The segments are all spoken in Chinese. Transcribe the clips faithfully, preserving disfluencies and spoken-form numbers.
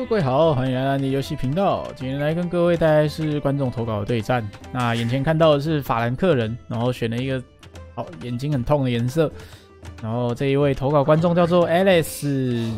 各位好，欢迎来到你游戏频道。今天来跟各位带来是观众投稿的对战。那眼前看到的是法兰克人，然后选了一个哦眼睛很痛的颜色。然后这一位投稿观众叫做 Alice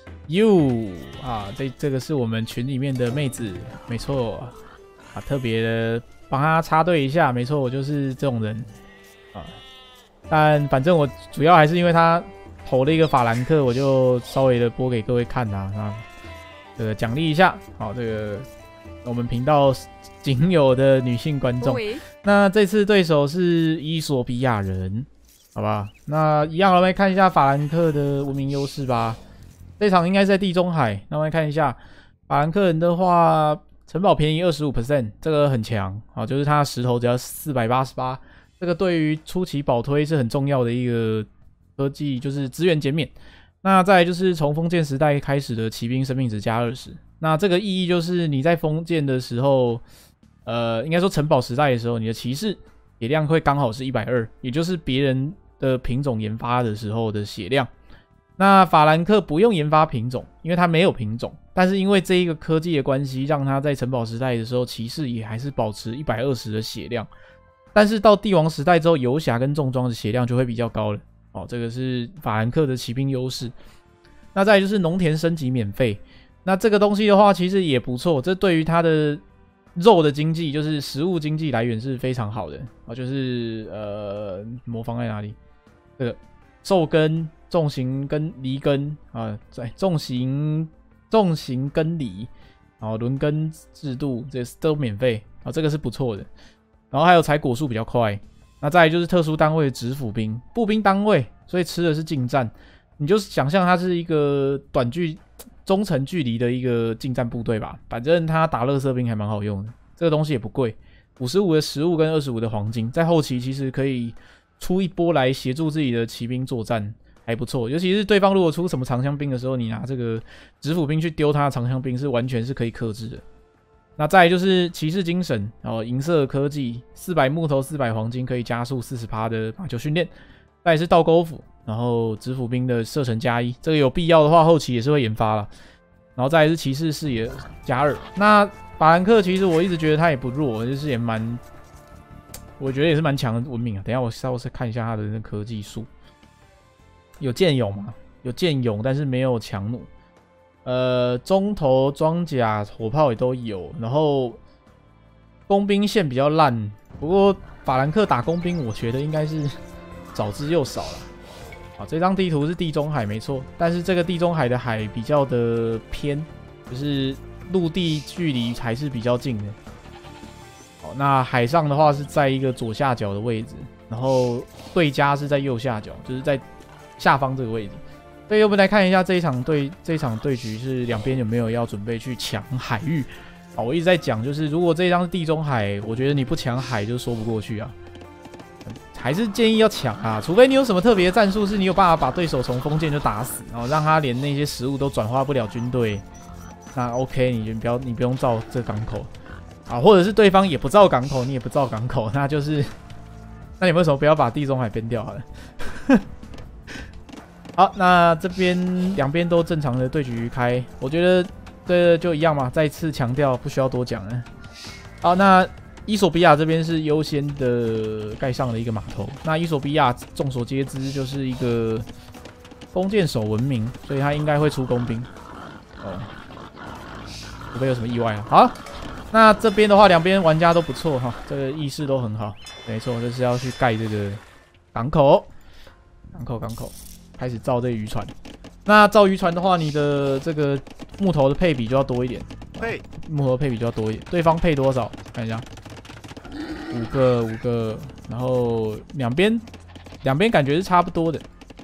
You 啊，这这个是我们群里面的妹子，没错啊，特别的帮她插队一下，没错，我就是这种人啊。但反正我主要还是因为她投了一个法兰克，我就稍微的播给各位看啊。啊这个奖励一下，好，这个我们频道仅有的女性观众。那这次对手是伊索比亚人，好吧？那一样，我们来看一下法兰克的文明优势吧。这场应该是在地中海，那我们来看一下法兰克人的话，城堡便宜 百分之二十五， 这个很强啊，就是他的石头只要四百八十八，这个对于初期保推是很重要的一个科技，就是资源减免。那再来就是从封建时代开始的骑兵生命值加二十，那这个意义就是你在封建的时候，呃，应该说城堡时代的时候，你的骑士血量会刚好是一百二十，也就是别人的品种研发的时候的血量。那法兰克不用研发品种，因为它没有品种，但是因为这一个科技的关系，让它在城堡时代的时候，骑士也还是保持一百二十的血量。但是到帝王时代之后，游侠跟重装的血量就会比较高了。哦，这个是法兰克的骑兵优势。那再来就是农田升级免费，那这个东西的话其实也不错，这对于它的肉的经济，就是食物经济来源是非常好的啊。就是呃，魔方在哪里？这个兽根、重型跟离根啊，在重型重型根离，然后轮耕制度这都免费啊，这个是不错的。然后还有采果树比较快。那再来就是特殊单位的指府兵、步兵单位，所以吃的是近战。你就想象它是一个短距、中程距离的一个近战部队吧。反正它打垃圾兵还蛮好用的，这个东西也不贵，五十五的食物跟二十五的黄金，在后期其实可以出一波来协助自己的骑兵作战，还不错。尤其是对方如果出什么长枪兵的时候，你拿这个指府兵去丢他的长枪兵，是完全是可以克制的。那再来就是骑士精神，然后银色科技，四百木头四百黄金可以加速 百分之四十 的马厩训练。再来是倒钩斧，然后指府兵的射程加一，这个有必要的话后期也是会研发啦。然后再来是骑士视野加二。那法兰克其实我一直觉得他也不弱，就是也蛮，我觉得也是蛮强的文明啊。等一下我稍微看一下他的那科技树，有剑勇吗？有剑勇，但是没有强弩。呃，中投装甲火炮也都有，然后工兵线比较烂，不过法兰克打工兵，我觉得应该是少之又少了。好，这张地图是地中海没错，但是这个地中海的海比较的偏，就是陆地距离还是比较近的。好，那海上的话是在一个左下角的位置，然后对家是在右下角，就是在下方这个位置。所以我们来看一下这一场对这一场对局是两边有没有要准备去抢海域啊？我一直在讲，就是如果这一张是地中海，我觉得你不抢海就说不过去啊，还是建议要抢啊，除非你有什么特别的战术，是你有办法把对手从封建就打死，然后让他连那些食物都转化不了军队，那 OK， 你不要你不用造这个港口啊，或者是对方也不造港口，你也不造港口，那就是那你为什么不要把地中海编掉好了？好，那这边两边都正常的对局开，我觉得这就一样嘛，再次强调不需要多讲了。好，那伊索比亚这边是优先的盖上了一个码头。那伊索比亚众所皆知就是一个弓箭手文明，所以他应该会出工兵。哦，除非有什么意外啊。好，那这边的话，两边玩家都不错哈，这个意识都很好。没错，就是要去盖这个港口，港口，港口。开始造这渔船，那造渔船的话，你的这个木头的配比就要多一点。配木头配比就要多一点。对方配多少？看一下，五个，五个，然后两边两边感觉是差不多的。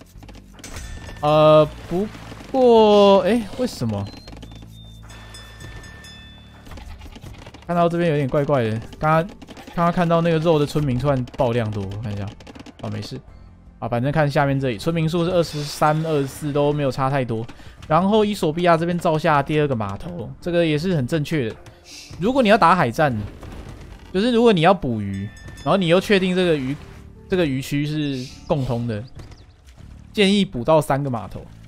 呃，不过，哎，为什么？看到这边有点怪怪的。刚刚刚刚看到那个肉的村民突然爆量多，看一下。哦，没事。啊，反正看下面这里，村民数是二十三、二十四都没有差太多。然后伊索比亚这边造下第二个码头，这个也是很正确的。如果你要打海战，就是如果你要捕鱼，然后你又确定这个鱼这个渔区是共通的，建议补到三个码头。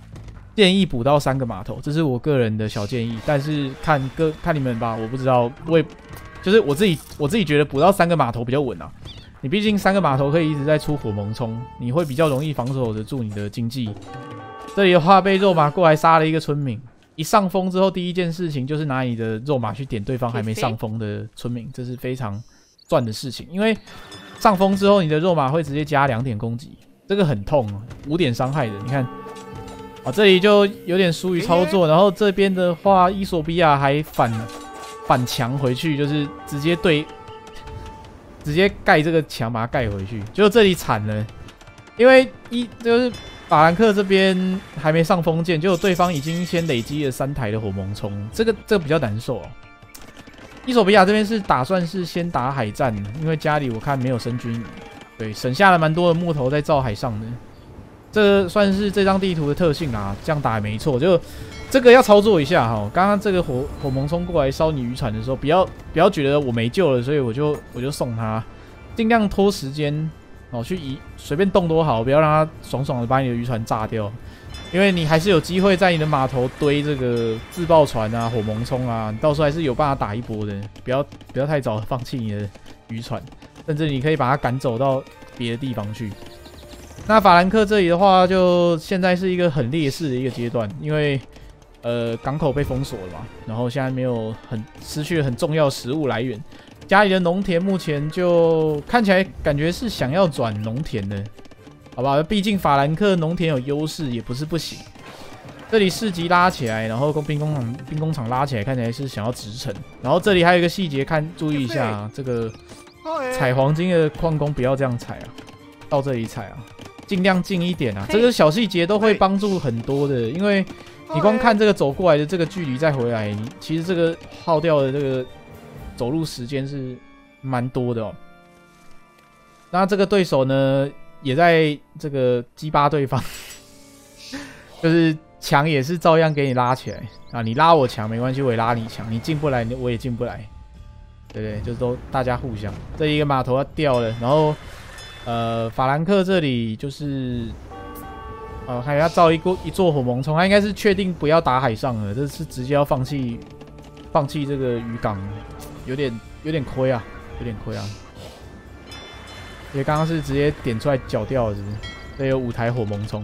建议补到三个码头，这是我个人的小建议。但是看各看你们吧，我不知道，我也就是我自己我自己觉得补到三个码头比较稳啊。你毕竟三个码头可以一直在出火猛冲，你会比较容易防守得住你的经济。这里的话被肉马过来杀了一个村民，一上风之后第一件事情就是拿你的肉马去点对方还没上风的村民，这是非常赚的事情。因为上风之后你的肉马会直接加两点攻击，这个很痛，五点伤害的。你看，啊这里就有点疏于操作，然后这边的话伊索比亚还反反墙回去，就是直接对。直接盖这个墙，把它盖回去。结果这里惨了，因为一就是法兰克这边还没上封建，结果对方已经先累积了三台的火猛冲，这个这个比较难受哦。伊索比亚这边是打算是先打海战，因为家里我看没有生军营，对，省下了蛮多的木头在造海上的。这算是这张地图的特性啦，这样打也没错。就这个要操作一下哈，刚刚这个火火猛冲过来烧你渔船的时候，不要不要觉得我没救了，所以我就我就送他，尽量拖时间哦，去移随便动都好，不要让他爽爽的把你的渔船炸掉，因为你还是有机会在你的码头堆这个自爆船啊、火猛冲啊，你到时候还是有办法打一波的，不要不要太早放弃你的渔船，甚至你可以把它赶走到别的地方去。那法兰克这里的话，就现在是一个很劣势的一个阶段，因为。呃，港口被封锁了嘛，然后现在没有很失去了很重要的食物来源，家里的农田目前就看起来感觉是想要转农田的，好吧？毕竟法兰克农田有优势，也不是不行。这里市集拉起来，然后兵工厂兵工厂拉起来，看起来是想要直城。然后这里还有一个细节，看注意一下、啊，这个采黄金的矿工不要这样采啊，到这里采啊，尽量近一点啊，这个小细节都会帮助很多的，因为。你光看这个走过来的这个距离再回来，你其实这个耗掉的这个走路时间是蛮多的哦。那这个对手呢，也在这个击巴对方，就是墙也是照样给你拉起来啊，你拉我墙没关系，我也拉你墙，你进不来我也进不来，对不对？就是都大家互相。这一个码头要掉了，然后呃，法兰克这里就是。呃，还要造一个一座火猛冲，他应该是确定不要打海上了，这是直接要放弃放弃这个渔港，有点有点亏啊，有点亏啊。因为刚刚是直接点出来缴掉了是不是，这有五台火猛冲。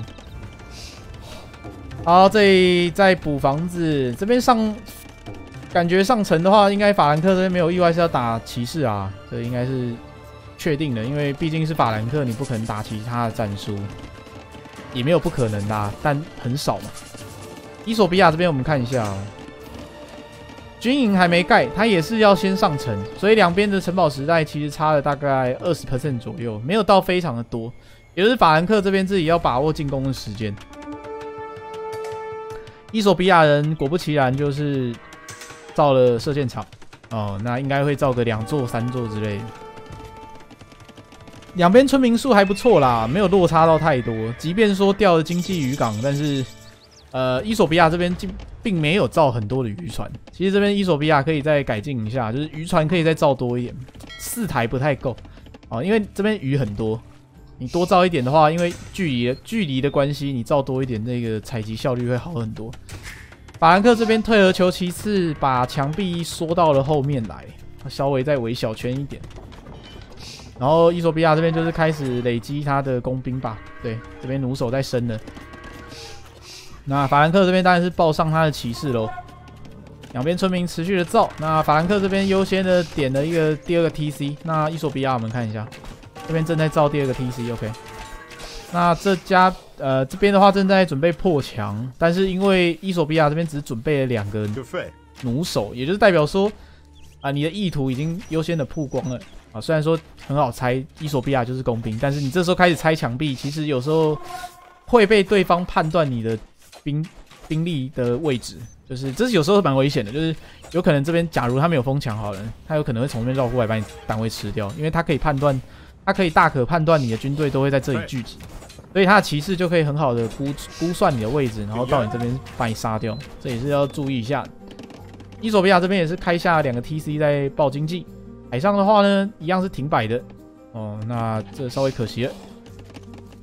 好，这里再补房子，这边上感觉上城的话，应该法兰克这边没有意外是要打骑士啊，这应该是确定的，因为毕竟是法兰克，你不可能打其他的战术。也没有不可能啦，但很少嘛。伊索比亚这边我们看一下哦，军营还没盖，它也是要先上城，所以两边的城堡时代其实差了大概 百分之二十 左右，没有到非常的多。也就是法兰克这边自己要把握进攻的时间。伊索比亚人果不其然就是造了射箭场哦，那应该会造个两座、三座之类的。两边村民数还不错啦，没有落差到太多。即便说掉了经济渔港，但是呃，伊索比亚这边并没有造很多的渔船。其实这边伊索比亚可以再改进一下，就是渔船可以再造多一点，四台不太够哦，因为这边鱼很多，你多造一点的话，因为距离距离的关系，你造多一点，那个采集效率会好很多。法兰克这边退而求其次，把墙壁缩到了后面来，稍微再围小圈一点。然后伊索比亚这边就是开始累积他的工兵吧，对，这边弩手在升了。那法兰克这边当然是报上他的骑士喽。两边村民持续的造，那法兰克这边优先的点了一个第二个 T C， 那伊索比亚我们看一下，这边正在造第二个 T C，OK。那这家呃这边的话正在准备破墙，但是因为伊索比亚这边只准备了两个弩手，也就是代表说啊、呃、你的意图已经优先的曝光了。啊，虽然说很好猜，伊索比亚就是工兵，但是你这时候开始拆墙壁，其实有时候会被对方判断你的兵兵力的位置，就是这是有时候蛮危险的，就是有可能这边假如他没有封墙好了，他有可能会从这边绕过来把你单位吃掉，因为他可以判断，他可以大可判断你的军队都会在这里聚集，所以他的骑士就可以很好的估估算你的位置，然后到你这边把你杀掉，这也是要注意一下的。伊索比亚这边也是开下两个 T C 在报经济。海上的话呢，一样是停摆的哦，那这稍微可惜了。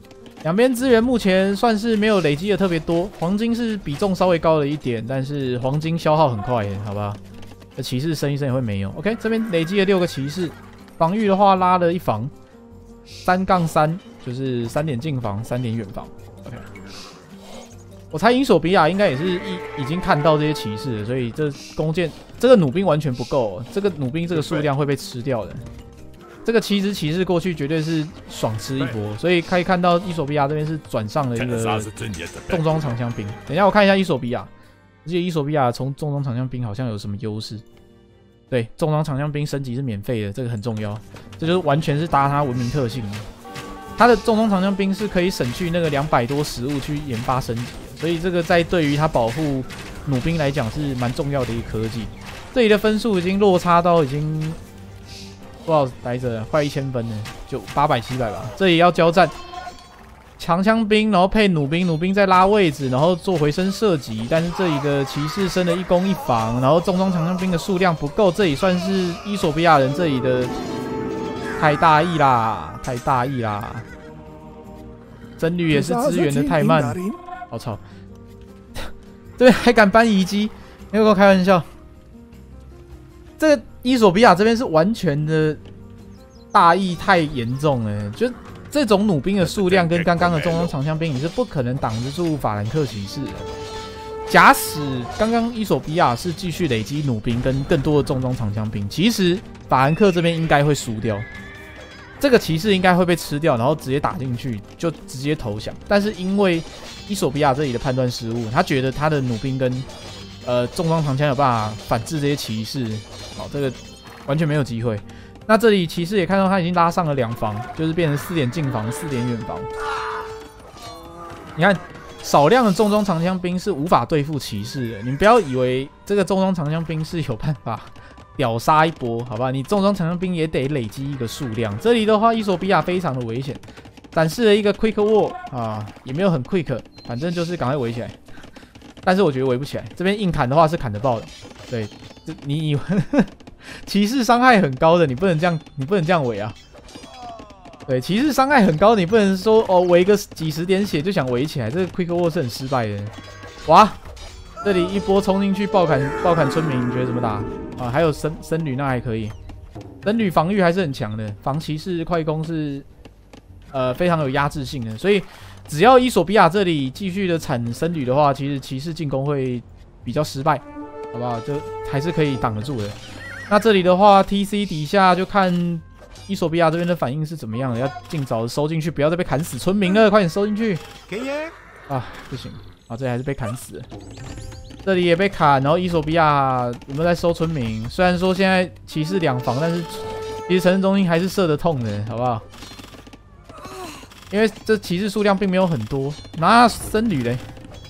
两边资源目前算是没有累积的特别多，黄金是比重稍微高了一点，但是黄金消耗很快耶，好吧？这骑士升一升也会没有。OK， 这边累积了六个骑士，防御的话拉了一防，三杠三就是三点近防，三点远防。OK， 我猜伊索比亚应该也是已已经看到这些骑士了，所以这弓箭这个弩兵完全不够，这个弩兵这个数量会被吃掉的。这个七只骑士过去绝对是爽吃一波，所以可以看到伊索比亚这边是转上了一个重装长枪兵。等一下我看一下伊索比亚，而且伊索比亚从重装长枪兵好像有什么优势？对，重装长枪兵升级是免费的，这个很重要，这就是完全是搭它文明特性的。它的重装长枪兵是可以省去那个两百多食物去研发升级的，所以这个在对于它保护弩兵来讲是蛮重要的一个科技。这里的分数已经落差到已经。多少来着？快一千分了，就八百七百吧。这里要交战，长枪兵，然后配弩兵，弩兵再拉位置，然后做回身射击。但是这里的骑士升了一攻一防，然后重装长枪兵的数量不够，这里算是伊索比亚人这里的太大意啦，太大意啦。僧侣也是支援的太慢，我操！这边还敢搬遗迹？没有跟我开玩笑。这个伊索比亚这边是完全的大意太严重了，就这种弩兵的数量跟刚刚的重装长枪兵，你是不可能挡得住法兰克骑士的。假使刚刚伊索比亚是继续累积弩兵跟更多的重装长枪兵，其实法兰克这边应该会输掉，这个骑士应该会被吃掉，然后直接打进去就直接投降。但是因为伊索比亚这里的判断失误，他觉得他的弩兵跟呃重装长枪有办法反制这些骑士。好，这个完全没有机会。那这里骑士也看到他已经拉上了两防，就是变成四点近防，四点远防。你看，少量的重装长枪兵是无法对付骑士的。你们不要以为这个重装长枪兵是有办法屌杀一波，好吧？你重装长枪兵也得累积一个数量。这里的话，伊索比亚非常的危险，展示了一个 quick war 啊，也没有很 quick， 反正就是赶快围起来。但是我觉得围不起来，这边硬砍的话是砍得爆的，对。你以为骑士伤害很高的，你不能这样，你不能这样围啊！对，骑士伤害很高，你不能说哦围个几十点血就想围起来，这个 quick war 是很失败的。哇，这里一波冲进去爆砍爆砍村民，你觉得怎么打啊？还有僧僧侣那还可以，僧侣防御还是很强的，防骑士快攻是呃非常有压制性的，所以只要伊索比亚这里继续的产僧侣的话，其实骑士进攻会比较失败。好不好？就还是可以挡得住的。那这里的话 ，T C 底下就看伊索比亚这边的反应是怎么样的，要尽早的收进去，不要再被砍死村民了，快点收进去！啊，不行，啊，这里还是被砍死了。这里也被砍，然后伊索比亚有没有在收村民？虽然说现在骑士两防，但是其实城镇中心还是射得痛的，好不好？因为这骑士数量并没有很多，那僧侣嘞？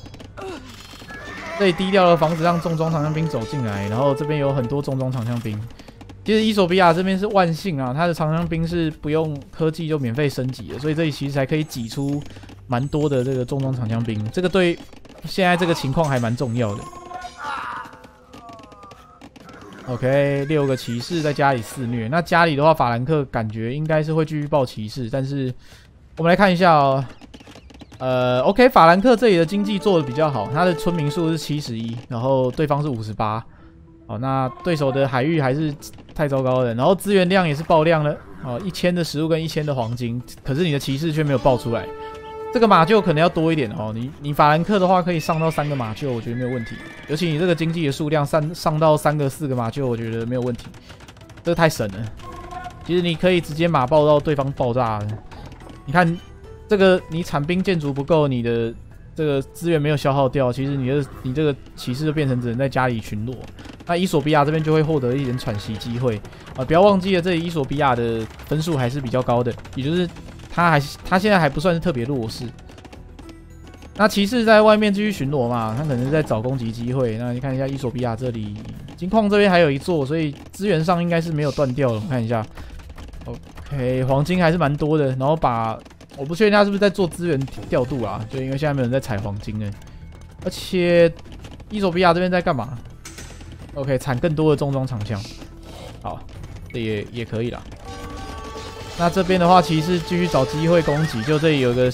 这里低调的防止让重装长枪兵走进来，然后这边有很多重装长枪兵。其实伊索比亚这边是万幸啊，他的长枪兵是不用科技就免费升级的，所以这里其实才可以挤出蛮多的这个重装长枪兵。这个对现在这个情况还蛮重要的。OK， 六个骑士在家里肆虐。那家里的话，法兰克感觉应该是会继续爆骑士，但是我们来看一下哦。呃 ，OK， 法兰克这里的经济做的比较好，他的村民数是七十一，然后对方是五十八。好，那对手的海域还是太糟糕了，然后资源量也是爆量了。哦，一千的食物跟一千的黄金，可是你的骑士却没有爆出来。这个马厩可能要多一点哦。你你法兰克的话可以上到三个马厩，我觉得没有问题。尤其你这个经济的数量上上到三个四个马厩，我觉得没有问题。这个太神了。其实你可以直接马爆到对方爆炸了。你看。这个你产兵建筑不够，你的这个资源没有消耗掉，其实你的你这个骑士就变成只能在家里巡逻。那伊索比亚这边就会获得一点喘息机会啊！不要忘记了，这里伊索比亚的分数还是比较高的，也就是他还他现在还不算是特别弱势。那骑士在外面继续巡逻嘛，他可能是在找攻击机会。那你看一下伊索比亚这里，金矿这边还有一座，所以资源上应该是没有断掉了。我们看一下 ，OK， 黄金还是蛮多的，然后把。我不确定他是不是在做资源调度啊，就因为现在没有人在采黄金了，而且伊索比亚这边在干嘛 ？OK， 产更多的重装长枪，好，这也也可以啦。那这边的话，骑士继续找机会攻击，就这里有个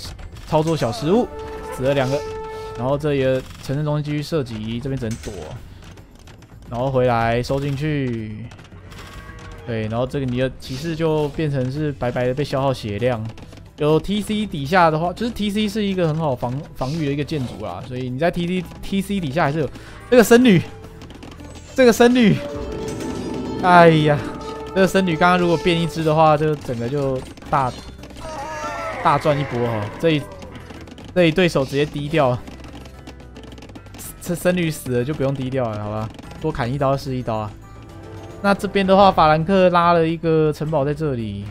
操作小失误，死了两个。然后这里的城镇中心继续射击，这边只能躲，然后回来收进去。对，然后这个你的骑士就变成是白白的被消耗血量。有 T C 底下的话，就是 T C 是一个很好防防御的一个建筑啦，所以你在 T C T C 底下还是有这个僧侣，这个僧侣，哎呀，这个僧侣刚刚如果变一只的话，就整个就大大赚一波哈。这一这一对手直接低调。这僧侣死了就不用低调了，好吧？多砍一刀是一刀啊。那这边的话，法兰克拉了一个城堡在这里。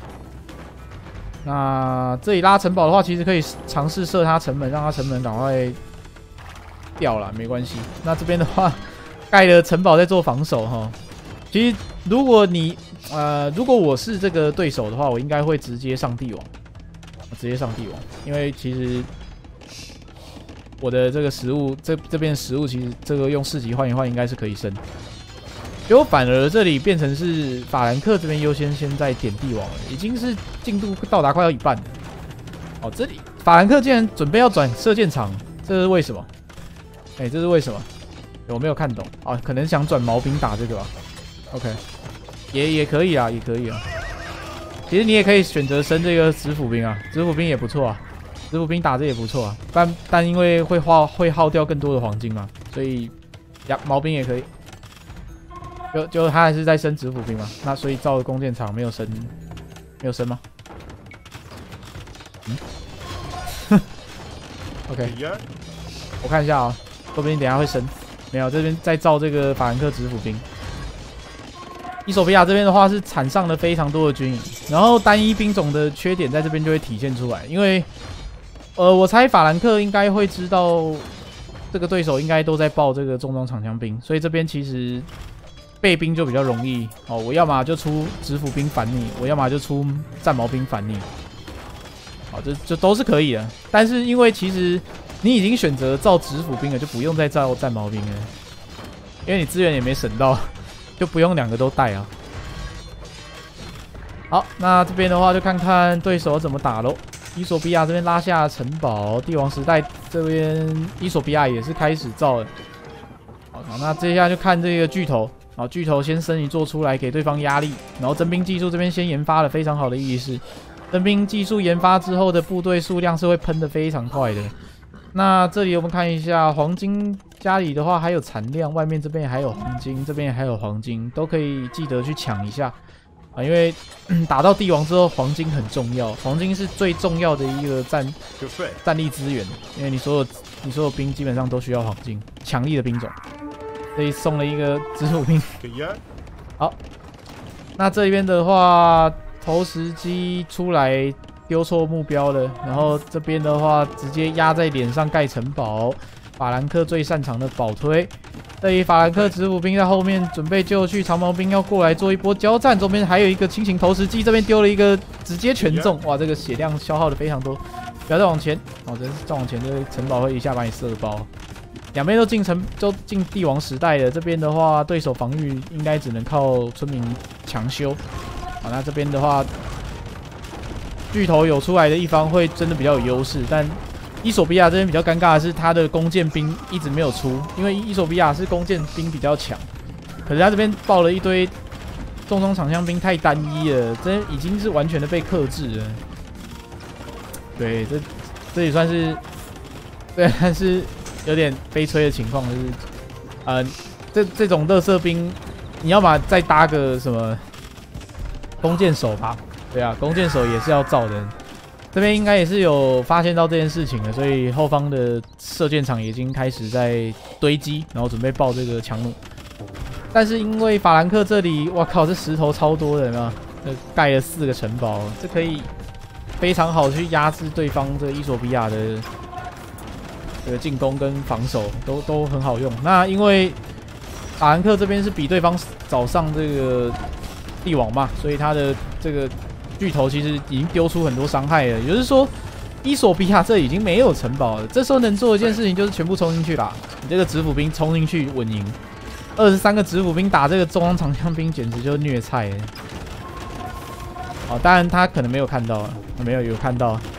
那这里拉城堡的话，其实可以尝试射他城门，让他城门赶快掉了，没关系。那这边的话，盖了城堡在做防守哈。其实如果你呃，如果我是这个对手的话，我应该会直接上帝王，直接上帝王，因为其实。我的这个食物，这这边食物其实这个用四级换一换应该是可以升，结果反而这里变成是法兰克这边优先先在点帝王了，已经是进度到达快要一半了。哦，这里法兰克竟然准备要转射箭场，这是为什么？哎、欸，这是为什么？我没有看懂啊，可能想转毛兵打这个吧。OK， 也也可以啊，也可以啊。其实你也可以选择升这个指府兵啊，指府兵也不错啊。指府兵打这也不错啊，但但因为会花会耗掉更多的黄金嘛，所以呀毛兵也可以，就就他还是在升指府兵嘛，那所以造的弓箭场没有升，没有升吗？嗯，OK， 我看一下啊，说不定等一下会升，没有这边在造这个法兰克指府兵。伊索比亚这边的话是产上了非常多的军营，然后单一兵种的缺点在这边就会体现出来，因为。呃，我猜法兰克应该会知道这个对手应该都在报这个重装长枪兵，所以这边其实备兵就比较容易哦。我要么就出指府兵反你，我要么就出战矛兵反你，好，这这都是可以的。但是因为其实你已经选择造指府兵了，就不用再造战矛兵了，因为你资源也没省到，就不用两个都带啊。好，那这边的话就看看对手怎么打咯。伊索比亚这边拉下城堡，帝王时代这边伊索比亚也是开始造了。好，那接下来就看这个巨头，好，巨头先升一座出来给对方压力，然后征兵技术这边先研发了非常好的意识，征兵技术研发之后的部队数量是会喷的非常快的。那这里我们看一下黄金家里的话还有残量，外面这边还有黄金，这边还有黄金，都可以记得去抢一下。啊，因为打到帝王之后，黄金很重要，黄金是最重要的一个战战力资源，因为你所有你所有兵基本上都需要黄金，强力的兵种，所以送了一个指府兵。好，那这边的话，投石机出来丢错目标了，然后这边的话直接压在脸上盖城堡，法兰克最擅长的保推。这里法兰克指府兵在后面准备就绪，长矛兵要过来做一波交战。这边还有一个轻型投石机，这边丢了一个直接全中，哇，这个血量消耗的非常多。不要再往前，哦，真是再往前，这个城堡会一下把你射爆。两边都进城，都进帝王时代了。这边的话，对手防御应该只能靠村民强修。好，那这边的话，巨头有出来的一方会真的比较有优势，但。伊索比亚这边比较尴尬的是，他的弓箭兵一直没有出，因为伊索比亚是弓箭兵比较强，可是他这边爆了一堆重装长枪兵，太单一了，这已经是完全的被克制了。对，这这也算是，对，但是有点悲催的情况，就是，呃，这这种垃圾兵，你要么再搭个什么弓箭手吧？对啊，弓箭手也是要造的。这边应该也是有发现到这件事情了，所以后方的射箭场已经开始在堆积，然后准备爆这个强弩。但是因为法兰克这里，哇靠，这石头超多的，有没有？这盖了四个城堡，这可以非常好去压制对方这个伊索比亚的这个进攻跟防守，都都很好用。那因为法兰克这边是比对方早上这个帝王嘛，所以他的这个。巨头其实已经丢出很多伤害了，也就是说，伊索比亚这已经没有城堡了。这时候能做的一件事情就是全部冲进去啦！你这个指府兵冲进去稳赢，二十三个指府兵打这个中装长枪兵，简直就是虐菜了。哦，当然他可能没有看到，没有有看到。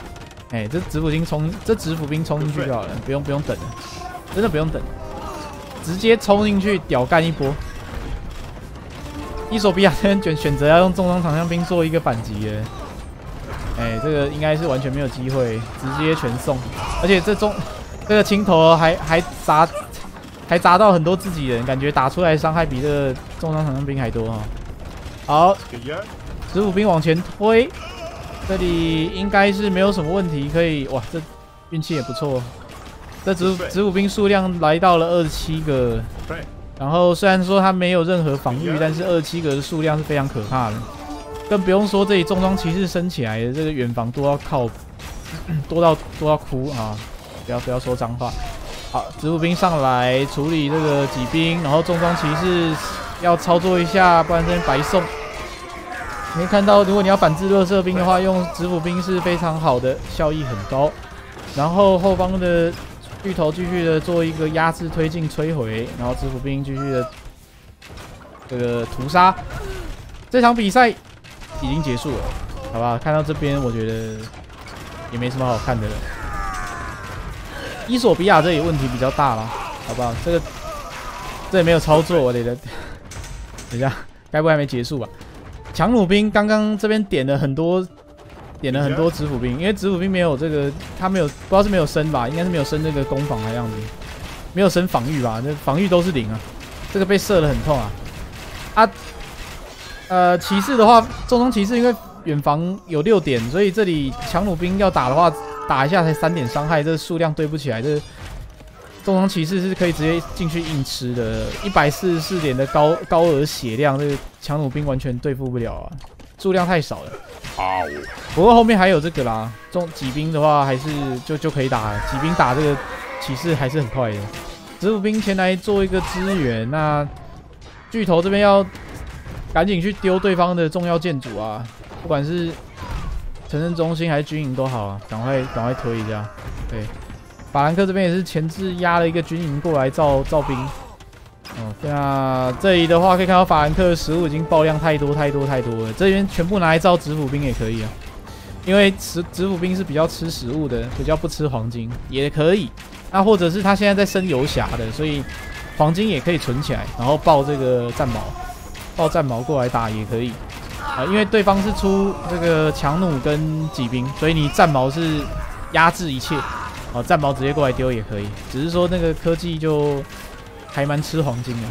哎、欸，这指辅兵冲，这指辅兵冲进去就好了，不用不用等了，真的不用等，直接冲进去屌干一波。伊索比亚这边选选择要用重装长枪兵做一个反击了，哎、欸，这个应该是完全没有机会，直接全送，而且这中这个青头还还砸还砸到很多自己人，感觉打出来伤害比这个重装长枪兵还多哈。好，指辅兵往前推。 这里应该是没有什么问题，可以哇，这运气也不错。这指指辅兵数量来到了二十七个，然后虽然说它没有任何防御，但是二十七个的数量是非常可怕的，更不用说这里重装骑士升起来的这个远防多到靠多到多到哭啊！不要不要说脏话。好，指辅兵上来处理这个骑兵，然后重装骑士要操作一下，不然这边白送。 你可以看到，如果你要反制热射兵的话，用指辅兵是非常好的，效益很高。然后后方的巨头继续的做一个压制推进摧毁，然后指辅兵继续的这个屠杀。这场比赛已经结束了，好吧？看到这边，我觉得也没什么好看的了。伊索比亚这里问题比较大啦，好不好？这个这也没有操作，我得的。等一下，该不会还没结束吧？ 强弩兵刚刚这边点了很多，点了很多指辅兵，因为指辅兵没有这个，他没有不知道是没有升吧，应该是没有升这个攻防的样子，没有升防御吧，这防御都是零啊，这个被射得很痛啊。啊，呃，骑士的话，重装骑士因为远防有六点，所以这里强弩兵要打的话，打一下才三点伤害，这数量对不起来，这重装骑士是可以直接进去硬吃的，一百四十四点的高高额血量，这个强弩兵完全对付不了啊，数量太少了。好，不过后面还有这个啦，重骑兵的话还是就就可以打了，骑兵打这个骑士还是很快的。指辅兵前来做一个支援，那巨头这边要赶紧去丢对方的重要建筑啊，不管是城镇中心还是军营都好啊，赶快赶快推一下，对。 法兰克这边也是前置压了一个军营过来造造兵，哦，那这里的话可以看到法兰克的食物已经爆量太多太多太多了，这边全部拿来造指辅兵也可以啊，因为指指辅兵是比较吃食物的，比较不吃黄金也可以，那或者是他现在在升游侠的，所以黄金也可以存起来，然后爆这个战矛，爆战矛过来打也可以啊，因为对方是出这个强弩跟骑兵，所以你战矛是压制一切。 哦，战矛直接过来丢也可以，只是说那个科技就还蛮吃黄金的。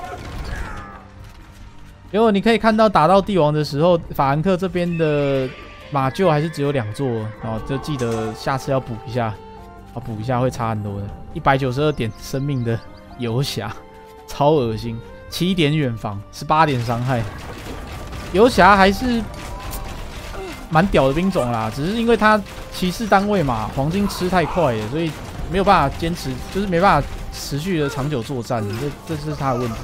结果你可以看到打到帝王的时候，法兰克这边的马厩还是只有两座哦，就记得下次要补一下，啊补一下会差很多的。一百九十二点生命的游侠，超恶心，七点远防，十八点伤害，游侠还是蛮屌的兵种啦，只是因为他。 骑士单位嘛，黄金吃太快了，所以没有办法坚持，就是没办法持续的长久作战，这这是他的问题。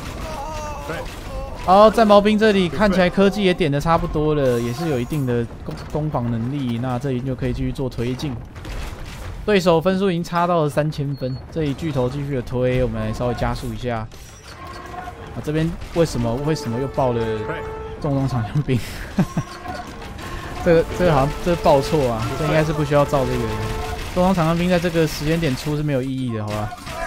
好，战矛兵这里看起来科技也点的差不多了，也是有一定的攻攻防能力，那这里就可以继续做推进。对手分数已经差到了三千分，这里巨头继续的推，我们来稍微加速一下。啊，这边为什么为什么又爆了重装长枪兵？这个这个好像这个报错啊，这应该是不需要造这个的。重装长枪兵在这个时间点出是没有意义的，好吧？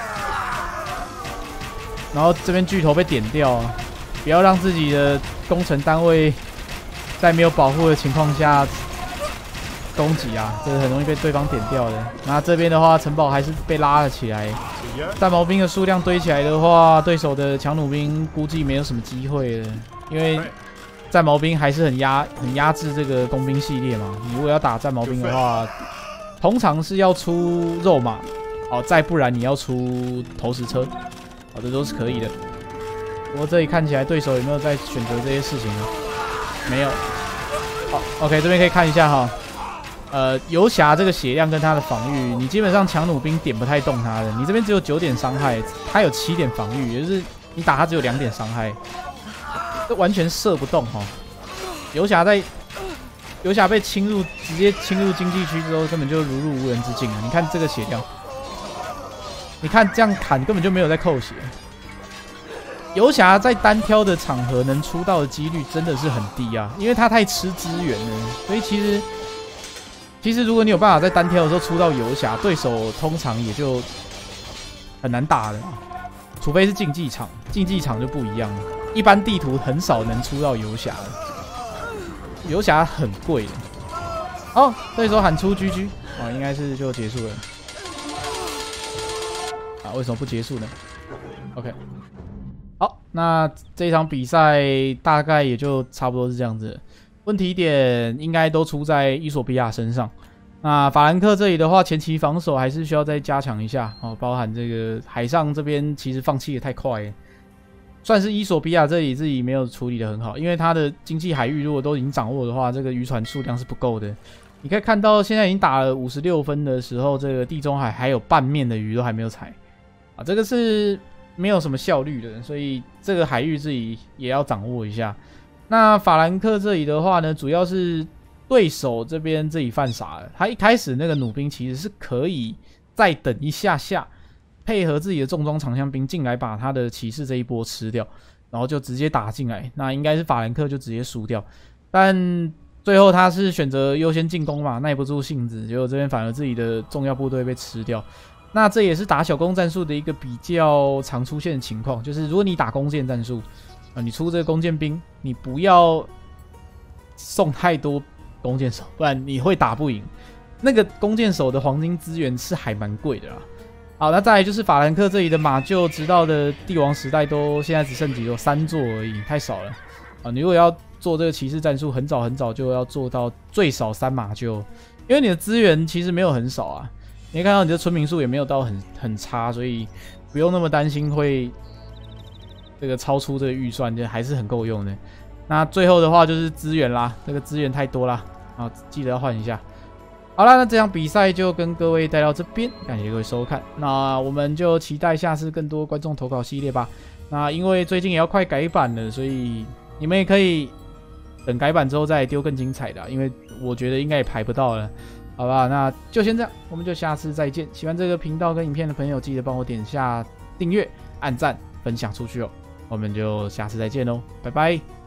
然后这边巨头被点掉啊，不要让自己的工程单位在没有保护的情况下攻击啊，这个很容易被对方点掉的。那这边的话，城堡还是被拉了起来。战矛兵的数量堆起来的话，对手的强弩兵估计没有什么机会了，因为。 战矛兵还是很压很压制这个工兵系列嘛。你如果要打战矛兵的话，通常是要出肉马，哦，再不然你要出投石车，哦，这都是可以的。不过这里看起来对手有没有在选择这些事情呢？没有。好 ，OK， 这边可以看一下哈。呃，游侠这个血量跟他的防御，你基本上强弩兵点不太动他的。你这边只有九点伤害，他有七点防御，也就是你打他只有两点伤害。 这完全射不动哈！游侠在游侠被侵入，直接侵入经济区之后，根本就如入无人之境啊！你看这个血量，你看这样砍根本就没有在扣血。游侠在单挑的场合能出道的几率真的是很低啊，因为他太吃资源了，所以其实其实如果你有办法在单挑的时候出到游侠，对手通常也就很难打的，除非是竞技场，竞技场就不一样了。一般地图很少能出到游侠的，游侠很贵的。哦，对手喊出 G G， 哦，应该是就结束了。啊，为什么不结束呢 ？OK， 好，那这一场比赛大概也就差不多是这样子。问题点应该都出在伊索比亚身上。那法兰克这里的话，前期防守还是需要再加强一下哦，包含这个海上这边其实放弃的太快了，算是伊索比亚这里自己没有处理的很好，因为它的经济海域如果都已经掌握的话，这个渔船数量是不够的。你可以看到现在已经打了五十六分的时候，这个地中海还有半面的鱼都还没有采啊，这个是没有什么效率的，所以这个海域自己也要掌握一下。那法兰克这里的话呢，主要是对手这边自己犯傻了。他一开始那个弩兵其实是可以再等一下下，配合自己的重装长枪兵进来把他的骑士这一波吃掉，然后就直接打进来。那应该是法兰克就直接输掉，但最后他是选择优先进攻嘛，耐不住性子，结果这边反而自己的重要部队被吃掉。那这也是打小攻战术的一个比较常出现的情况，就是如果你打弓箭战术。啊，你出这个弓箭兵，你不要送太多弓箭手，不然你会打不赢。那个弓箭手的黄金资源是还蛮贵的啦。好，那再来就是法兰克这里的马厩，直到的帝王时代都现在只剩几座，三座而已，太少了。啊，你如果要做这个骑士战术，很早很早就要做到最少三马厩，因为你的资源其实没有很少啊。你可以看到你的村民数也没有到很很差，所以不用那么担心会。这个超出这个预算就还是很够用的。那最后的话就是资源啦，这个资源太多啦，啊，记得要换一下。好啦，那这场比赛就跟各位带到这边，感谢各位收看。那我们就期待下次更多观众投稿系列吧。那因为最近也要快改版了，所以你们也可以等改版之后再丢更精彩的、啊，因为我觉得应该也排不到了。好吧，那就先这样，我们就下次再见。喜欢这个频道跟影片的朋友，记得帮我点下订阅、按赞、分享出去哦。我们就下次再见喽，拜拜。